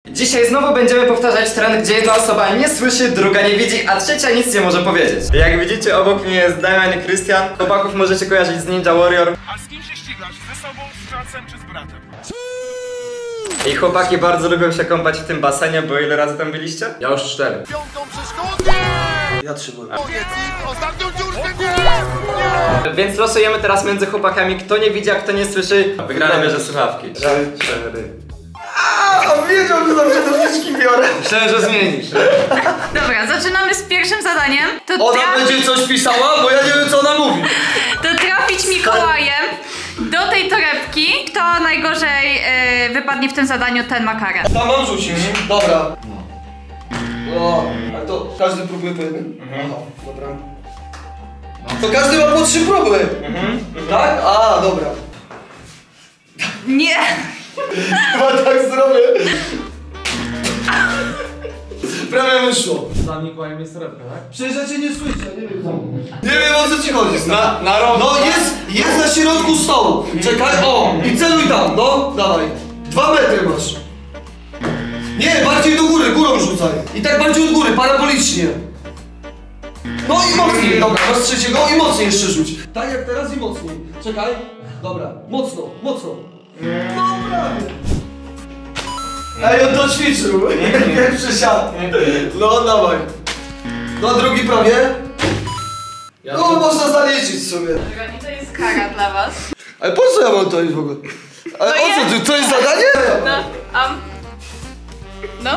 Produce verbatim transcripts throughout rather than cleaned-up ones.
Dzisiaj znowu będziemy powtarzać trend, gdzie jedna osoba nie słyszy, druga nie widzi, a trzecia nic nie może powiedzieć. Jak widzicie, obok mnie jest Damian i Krystian. Chłopaków możecie kojarzyć z Ninja Warrior. A z kim się ścigasz? Ze sobą, z Francem czy z bratem? I chłopaki bardzo lubią się kąpać w tym basenie, bo ile razy tam byliście? Ja już cztery. Piątą przeszkodę! Ja trzy byłem. Powiedz im ostatnią dziurkę! Nie! Nie! Więc losujemy teraz między chłopakami, kto nie widzi, a kto nie słyszy. Wygrany bierze słuchawki. Cztery. A wiedział, że zawsze do wniczki biorę. Myślałem, że zmienisz. Dobra, zaczynamy z pierwszym zadaniem. To Ona trafi... będzie coś pisała, bo ja nie wiem, co ona mówi. To trafić Mikołajem do tej torebki. Kto najgorzej yy, wypadnie w tym zadaniu, ten ma karę. Tam mam rzucić. Dobra. No, ale to każdy próbuje po jednym? Mhm. Dobra. To każdy ma po trzy próby. Mhm. Tak? A, dobra. Nie! Chyba tak zrobię. Prawie wyszło. Za Mikołajem jest torebka, tak? Przecież ja cię nie słyszę, nie wiem co. Nie wiem, o co ci chodzi. Na, na rąk. No jest, jest na środku stołu. Czekaj, o! I celuj tam, no, dawaj. Dwa metry masz. Nie, bardziej do góry, górą rzucaj. I tak bardziej od góry, parabolicznie. No i mocniej, dobra, masz trzeciego i mocniej jeszcze rzuć. Tak jak teraz i mocniej. Czekaj, dobra, mocno, mocno. No prawie. Ej, on to ćwiczył. Pierwszy siad. No, dawaj. No, drugi prawie. Ja No, to... można zaliczyć sobie. Dobra, i to jest kara dla was. Ale po co ja mam to iść w ogóle? Ale No o co jest. ty? To jest zadanie? No, um... No?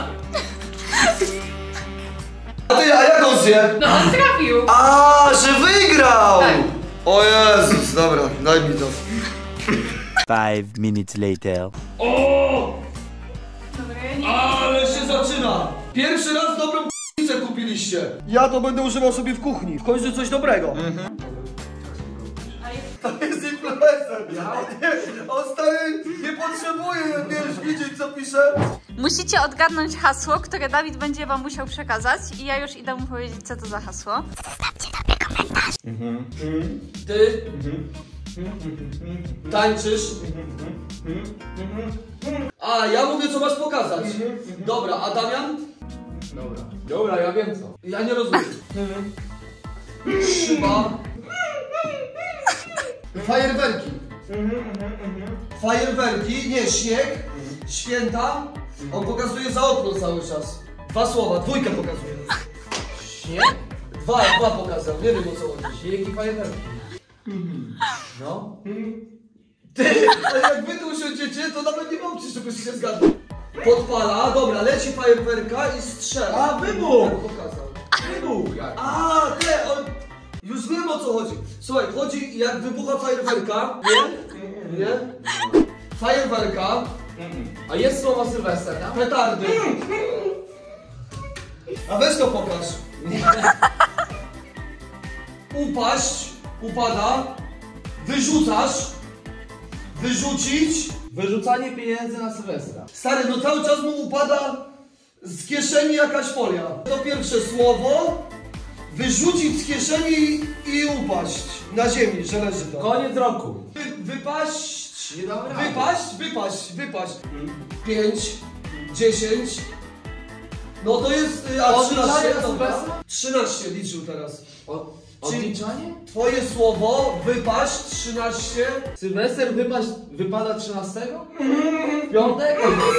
A ty, a jak on zje? No on trafił. A, że wygrał! Tak. O Jezus, dobra, daj mi to. Five minutes later. Dobra, ja nie... Ale się zaczyna! Pierwszy raz dobrą p***nicę kupiliście. Ja to będę używał sobie w kuchni. W końcu coś dobrego. Mhm. To jest influencer. Ja? On stary nie potrzebuje, wiesz, widzieć co pisze. Musicie odgadnąć hasło, które Dawid będzie wam musiał przekazać i ja już idę mu powiedzieć, co to za hasło. Zostawcie dobry komentarz. Mhm. Ty tańczysz. A, ja mówię, co masz pokazać. Dobra, a Damian? Dobra. Dobra, ja wiem co. Ja nie rozumiem. Szyba. Fajerwerki. Fajerwerki, nie, śnieg, święta. On pokazuje za okno cały czas. Dwa słowa, dwójkę pokazuje. Śnieg? Dwa, dwa pokazał, nie wiem o co chodzi. Śnieg i fajerwerki. No. Ty, ale jak wy tu usiądziecie, to nawet nie mam ci, żebyś się zgadł. Podpala, dobra, leci fajerwerka i strzela. A, wybuch! Tak pokazał. Wybuch! Jak? A, te, on... Już wiem o co chodzi. Słuchaj, chodzi jak wybucha fajerwerka. Nie? Nie? Fajerwerka. A jest słowo Sylwester, tak? Petardy. A weź to pokaż. Upaść. Upada. Wyrzucasz. Wyrzucić. Wyrzucanie pieniędzy na Sylwestra. Stary, no cały czas mu upada z kieszeni jakaś folia. To pierwsze słowo. Wyrzucić z kieszeni i upaść na ziemi, że leży to. Koniec roku. Wy, wypaść. Nie dam rady. Wypaść, wypaść, wypaść. Pięć, dziesięć. No to jest. y, A Odliczanie trzynaście, na dobra. Sylwestra? trzynaście liczył teraz. O, Czyli- odliczanie? Twoje słowo, wypaść, trzynaście. Sylwester wypaść, wypada trzynastego? Piątek?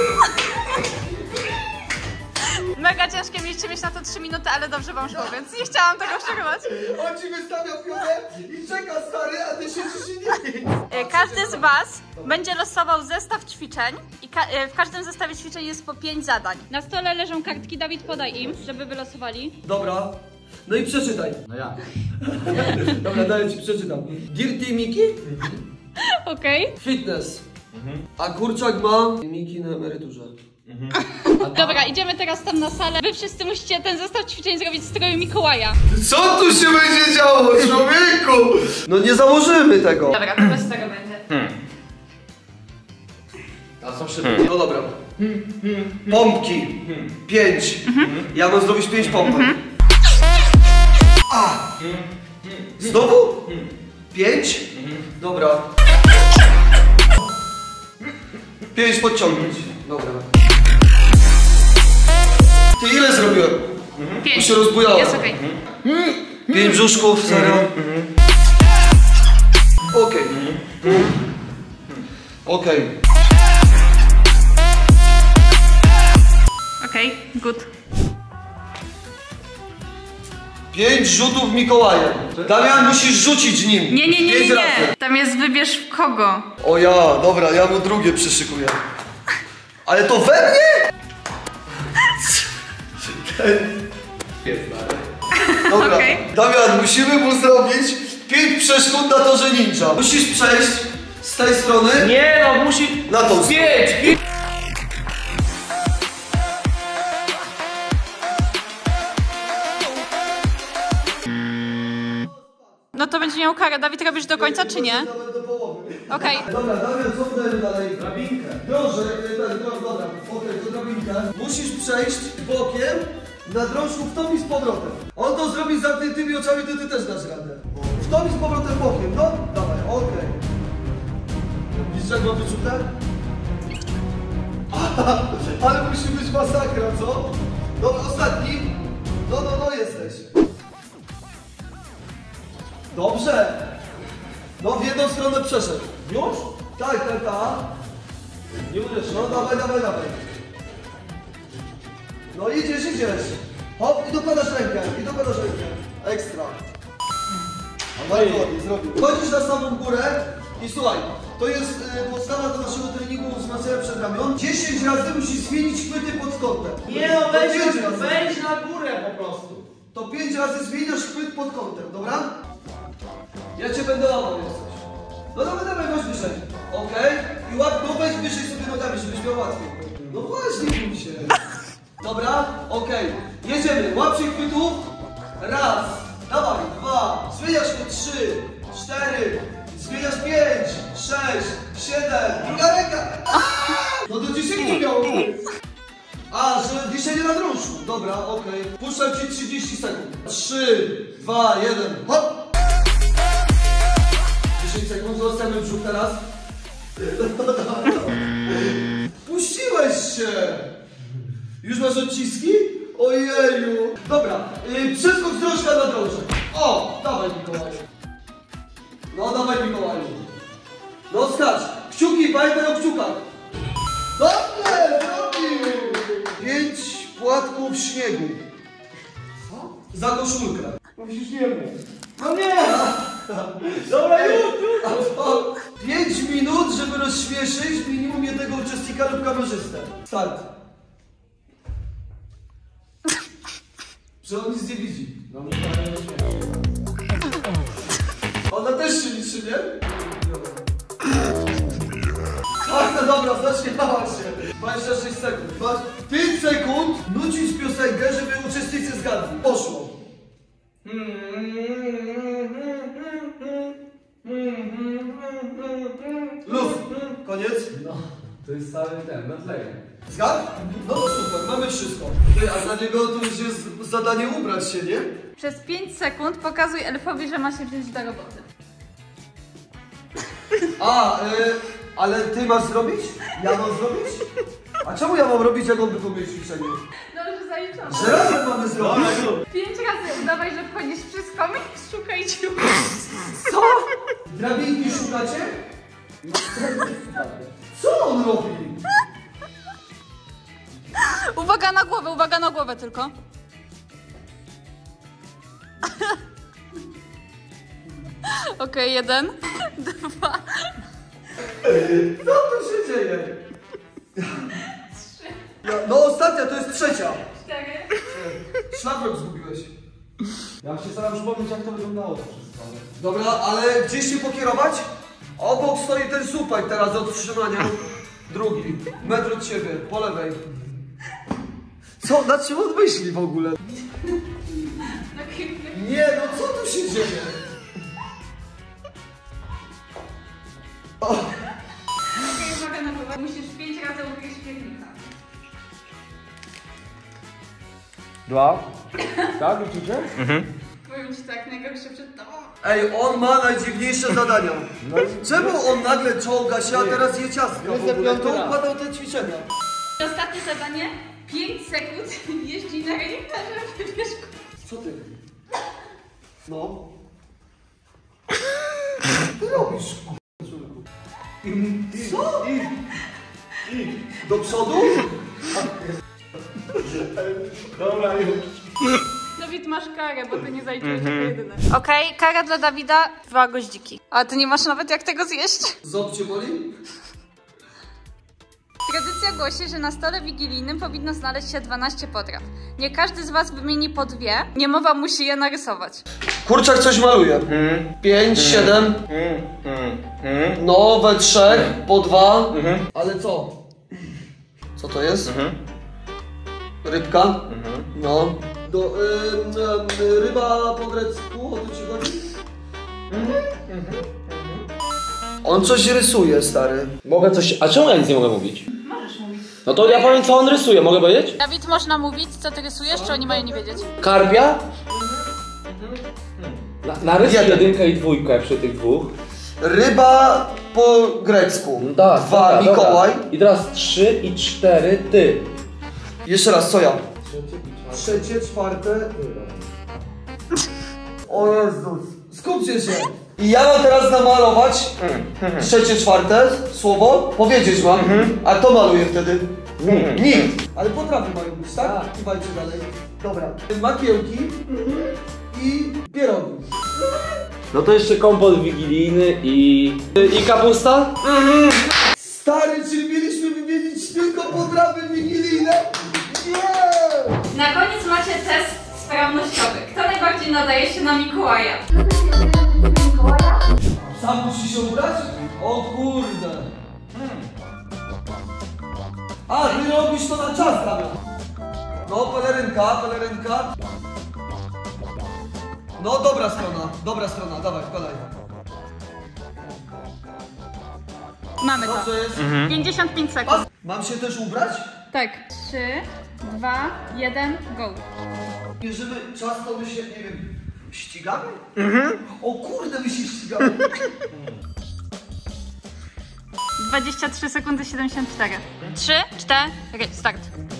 Mega ciężkie mieliście mieć na to trzy minuty, ale dobrze wam szło, więc nie chciałam tego przerywać. On ci wystawia piłę i czeka stary, a ty siedzisz i nie. E, Każdy z was będzie losował zestaw ćwiczeń i ka e, w każdym zestawie ćwiczeń jest po pięć zadań. Na stole leżą kartki, Dawid podaj im, żeby wylosowali. Dobra. No i przeczytaj. No ja. Dobra, daję ci przeczytam. Dirty Miki? Okej. Fitness. A kurczak ma Miki na emeryturze. Dobra, idziemy teraz tam na salę. Wy wszyscy musicie ten zestaw ćwiczeń zrobić w stroju Mikołaja. Co tu się będzie działo, człowieku? No nie założymy tego. Dobra, to bez tego będzie. A są szyby. No dobra. Pompki. Pięć. Ja mam zrobić pięć pompek. A! Znowu? Pięć? Dobra. Pięć podciągnąć. Dobra. Pięć. Bo się rozbujałem. Jest okej. Pięć brzuszków, serio. Okej. Okej. Okej, good. Pięć rzutów Mikołajem. Damian, musisz rzucić nim. Nie, nie, nie, Pięć nie, razy. nie. Tam jest wybierz w kogo. O ja, dobra, ja mu drugie przyszykuję. Ale to we mnie? Dobra, Okej. Damian, musimy mu zrobić pięć przeszkód na torze ninja. Musisz przejść z tej strony. Nie no, musi... Na tą Pięć, pięć. No to będzie miał karę. Dawid, robisz do końca, czy nie? Nawet do połowy. Okej. Dobra, Damian, co wdajemy dalej? Drabinkę. Drążę, tak, dobra, dobra, okej, to drabinkę. Musisz przejść bokiem na drążku w tom i z powrotem. On to zrobi z zamkniętymi oczami, to ty też dasz radę. W tom i z powrotem bokiem, no? Dawaj, okej. Widzisz, jak mam wyczute? Ale musi być masakra, co? Dobra, ostatni. No, no, no, jesteś. Dobrze. No, w jedną stronę przeszedł. Już? Tak, tak, tak. Nie uderz. No, dawaj, dawaj, dawaj. No, idziesz, idziesz. Hop, i dokładasz rękę, i dokładasz rękę. Ekstra. A bardzo ładnie zrobił. Chodzisz na samą górę i słuchaj, to jest y, podstawa do naszego treningu wzmacniania przedramion. dziesięć razy musisz zmienić chwyty pod kątem. Nie no, To wejdź, pięć razy. wejdź na górę po prostu. To pięć razy zmieniasz chwyt pod kątem, dobra? Ja cię będę łapał jak coś. No dawaj, dawaj, weź wyżej. Okej? I łap, no weź wyżej sobie nogami, żebyś miał łatwiej. No właśnie, bój się. Dobra? Okej. Jedziemy. Łap się chwytów. Raz. Dawaj. Dwa. Zmieniasz to. Trzy. Cztery. Zmieniasz pięć. Sześć. Siedem. Druga ręka. Aaaa! No do dziesięciu miało być. A, że wiszenie na drążku. Dobra, okej. Puszczam ci trzydzieści sekund. Trzy. Dwa. Jeden. Hop. dziesięć sekund, zostawiam brzuch teraz. Puściłeś się! Już masz odciski? Ojeju! Dobra, yy, przeskok z drążka na drążek. O! Dawaj, Mikołaju. No, dawaj, Mikołaju. No, skacz. Kciuki, pamiętaj o kciukach. Dobrze, zrobił! Pięć płatków śniegu. Co? Za koszulkę. Musisz nie mów. No nie! Dobra, już, już! A to pięć minut, żeby rozśmieszyć minimum jednego uczestnika lub kamerzystę. Start. Że on nic nie widzi. No mnie to nie śmieje. Ona też się liczy, nie? Tak, no dobra, zaśmiała się. dwadzieścia sześć sekund. pięć sekund nucić piosenkę, żeby uczestnicy zgadli. Poszło. Luz. Koniec. No, to jest cały ten, natlejek. Zgadł? No to super, mamy wszystko. Ty, a dla niego to już jest zadanie ubrać się, nie? Przez pięć sekund pokazuj elfowi, że ma się wziąć do roboty. A, y, ale ty masz zrobić? Ja mam zrobić? A czemu ja mam robić, jak on wykonuje ćwiczenie? Dobrze, zaliczone. Że razem mamy zrobić? Pięć razy udawaj, że wchodzisz przez komik i szukaj dziur. Co? Drabinki szukacie? Co on robi? Uwaga na głowę, uwaga na głowę tylko. Okej, okay, jeden, dwa, Co tu się dzieje? trzy, Ja, no ostatnia, to jest trzecia. cztery. Szlafrok zgubiłeś. Ja się staram przypomnieć, jak to wyglądało to wszystko. Dobra, ale gdzieś się pokierować? Obok stoi ten słupek teraz do trzymania. Drugi. Metr od siebie, po lewej. Co? Na czym on myśli w ogóle? Nie, no co tu się dzieje? O, Okej, uwaga na głowę. Musisz pięć razy ukryć piernika. Dwa. Tak, widzicie? Powiem ci tak, najgorsze przed tobą. ej, on ma najdziwniejsze zadania. Czemu on nagle czołga się, a teraz je ciastka w ogóle? Kto układał te ćwiczenia? Ostatnie zadanie. pięć sekund jeździ na reniferze, wybierz. Co ty? No. Co ty robisz? Co? Do przodu? Dobra, już. Dawid, masz karę, bo ty nie zaliczyłeś mm-hmm. jedyny. Okej, okay, kara dla Dawida, dwa goździki. A ty nie masz nawet jak tego zjeść? Ząb cię boli? Tradycja głosi, że na stole wigilijnym powinno znaleźć się dwanaście potraw. Nie każdy z was wymieni po dwie, niemowa musi je narysować. Kurczak coś maluje. Mm. Pięć, mm. siedem. Mm. Mm. Mm. No, we trzech, po dwa. Mm. Ale co? Co to jest? Mm. Rybka? Mm. No. Do, y, y, ryba po grecku, o to ci chodzi? Mm. Mm. On coś rysuje, stary. Mogę coś... A czemu ja nic nie mogę mówić? Możesz mówić. No to ja powiem, co on rysuje, mogę powiedzieć? Dawid, można mówić, co ty rysujesz, czy oni mają nie wiedzieć? Karpia? Na, narysuj Jeden. jedynkę i dwójkę przy tych dwóch. Ryba po grecku. No tak, Dwa, dobra, Mikołaj. dobra. I teraz trzy i cztery, ty. Jeszcze raz, co ja? Trzecie, czwarte. O Jezus, skupcie się. I ja mam teraz namalować trzecie, czwarte słowo, powiedzieć mam, a kto maluje wtedy? Nikt. Ale potrawy mają być, tak? Kiwajcie dalej. Dobra. Makiełki i pierogi. No to jeszcze kompot wigilijny i... I kapusta? Stary, czyli mieliśmy wymienić tylko potrawy wigilijne? Nie! Na koniec macie test sprawnościowy. Kto najbardziej nadaje się na Mikołaja? Sam musi się ubrać? O kurde. A, ty robisz to na czas, Damian. No, pelerynka, pelerynka. No, dobra strona, dobra strona, dawaj, wkładaj. Mamy No, to. co jest? pięćdziesiąt pięć sekund. Mam się też ubrać? Tak. trzy, dwa, jeden, go. Bierzemy czas, to my się, nie wiem, ścigamy? Mhm. O kurde, my się ścigamy. dwadzieścia trzy sekundy siedemdziesiąt cztery. trzy, cztery, start.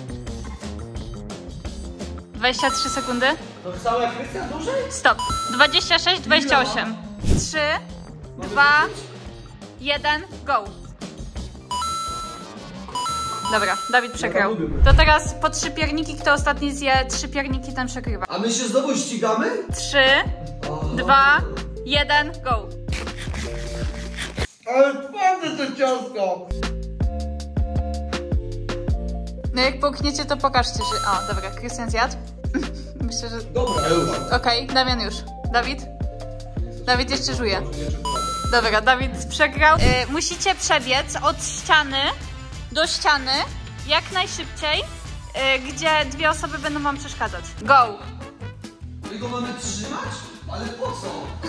dwadzieścia trzy sekundy. To samo jak Krystian dłużej? Stop. dwadzieścia sześć, dwadzieścia osiem. trzy, dwa, jeden, go. Dobra, Dawid przegrał. To teraz po trzy pierniki, kto ostatni zje trzy pierniki, ten przegrywa. A my się znowu ścigamy? trzy, dwa, jeden, go. Ale twarde to ciasto! No jak połkniecie, to pokażcie, że... O, dobra, Krystian zjadł. Myślę, że... Dobra, Okej, okay, Damian już. Dawid? Dawid jeszcze żuje. Dobra, Dawid przegrał. Yy, musicie przebiec od ściany do ściany jak najszybciej, yy, gdzie dwie osoby będą wam przeszkadzać. Go! My go mamy trzymać? Ale po co?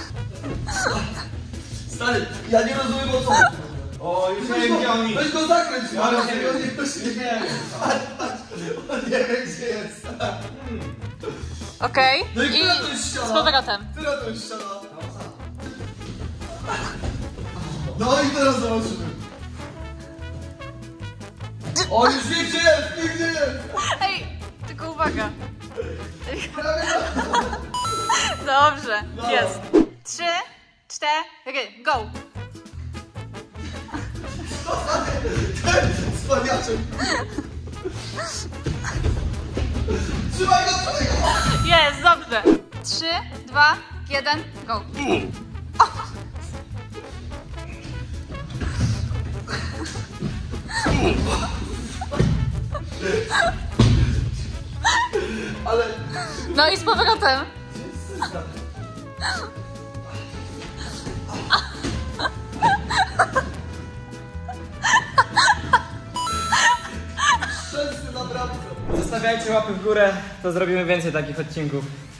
Stary, ja nie rozumiem o co. O, już Weź go, weź go zakręć, ale on nie ktoś nie wie. On nie wie, gdzie jest. Okej. No i I która to jest ściana? z powrotem. Która to jest ściana? No i teraz zobaczymy. O, już wie gdzie jest, wie gdzie jest. Ej, tylko uwaga. Dobrze, jest. Trzy, cztery, go! Spaniaczek. Trzymaj go, trzymaj go. Jest, dobrze. Trzy, dwa, jeden, go. Ale... No i z powrotem. Szczęsny na bramce. Zostawiajcie łapy w górę, to zrobimy więcej takich odcinków.